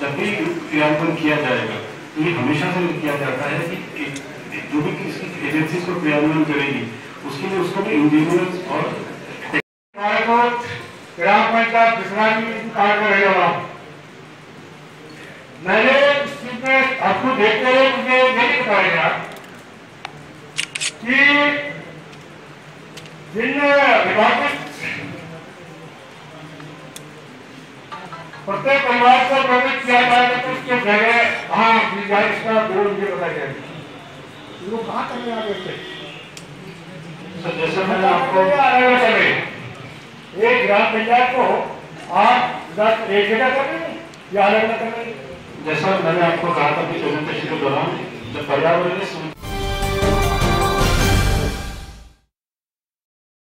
जब भी क्रियान्वयन किया जाएगा तो ये हमेशा से किया जाता है कि जो भी किसी एजेंसी को क्रियान्वयन करेगी उसके लिए उसको भी इंजीनियर्स और ग्राम पंचायत कार्ड में रहेगा। मैंने इस चीज में आपको देखते हुए मुझे नहीं बताया कि जिन विभाजित प्रत्येक परिवार को प्रवेश किया जाएगा तो उसके जगह कहाँ दी जाए इसका बोर्ड मुझे बताया जाएगा। लोग कहाँ करने आ गए थे? जैसे मैंने आपको एक ग्राम पंचायत को आप एक जगह कर रहे हैं या अलग अलग कर रहे हैं? जैसा मैंने आपको कहा था कि प्रेजेंटेशन के दौरान जब पर्यावरणीय